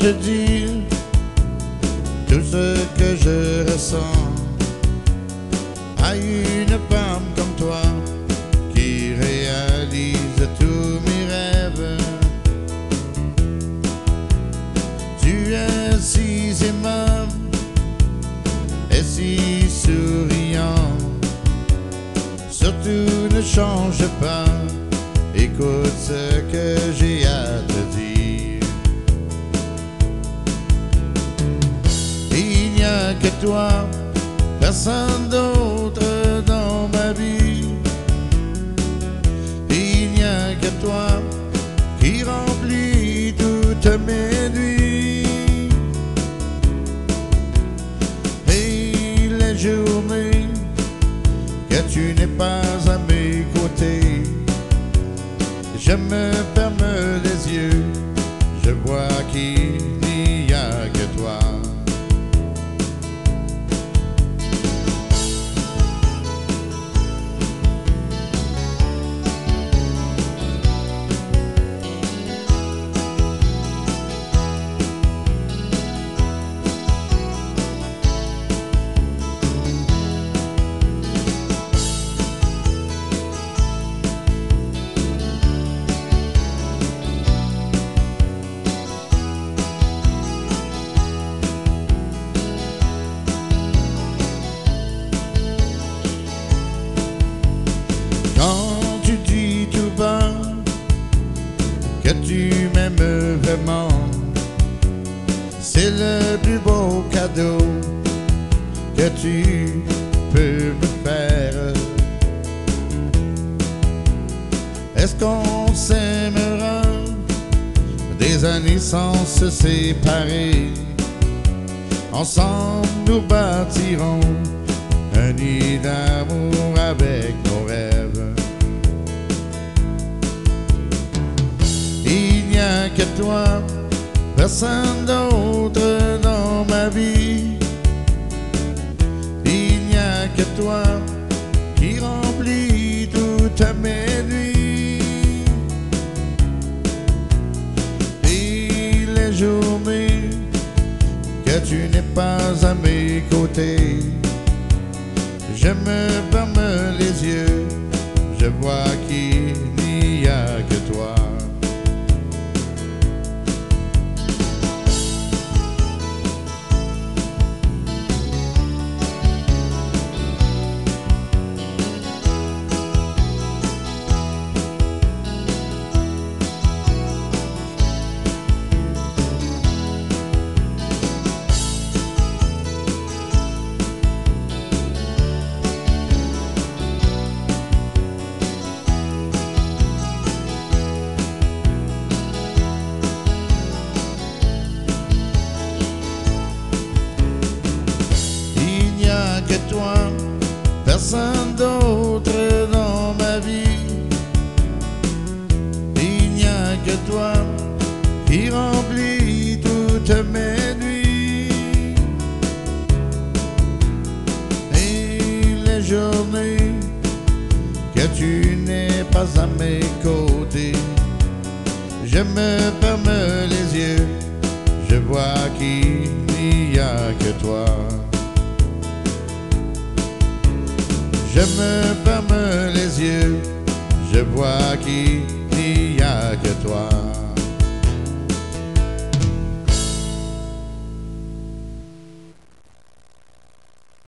te dire tout ce que je ressens à une femme comme toi qui réalise tous mes rêves. Tu es si aimable et si souriant. Surtout ne change pas, écoute ce que j'ai à te dire. Il n'y a que toi, personne d'autre dans ma vie. Il n'y a que toi qui remplit toutes mes nuits. Et les journées que tu n'es pas à mes côtés, je me ferme les yeux, je vois qu'il n'y a que toi. Quand tu dis tout bas que tu m'aimes vraiment, c'est le plus beau cadeau que tu peux me faire. Est-ce qu'on s'aimera des années sans se séparer? Ensemble nous bâtirons un nid d'amour avec nos rêves. Il n'y a que toi, personne d'autre dans ma vie. Il n'y a que toi qui remplit toutes mes nuits. Et les journées que tu n'es pas à mes côtés, je me ferme les yeux, je vois qu'il n'y a que toi. Que toi, personne d'autre dans ma vie. Il n'y a que toi qui remplit toutes mes nuits. Et les journées que tu n'es pas à mes côtés, je me ferme les yeux, je vois qu'il n'y a que toi. Je me ferme les yeux, je vois qu'il n'y a que toi.